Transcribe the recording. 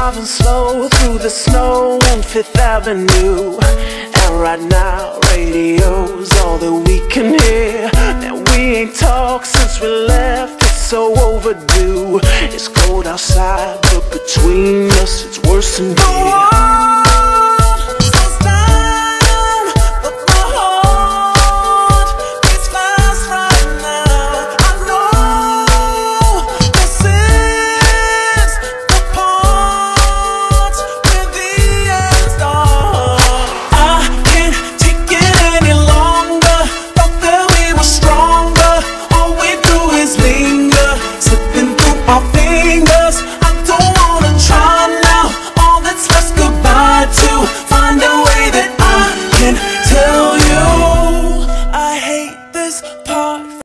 driving slow through the snow on Fifth Avenue, and right now radio's all that we can hear. Now we ain't talked since we left, it's so overdue. It's cold outside, but between us it's worse than beer.